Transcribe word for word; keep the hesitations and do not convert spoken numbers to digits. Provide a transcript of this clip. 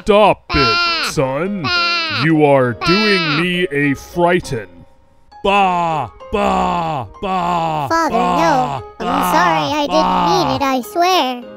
Stop it, son. You are doing me a frighten. Bah, bah, bah. Father, bah, no. I'm bah, sorry, I didn't bah. mean it, I swear.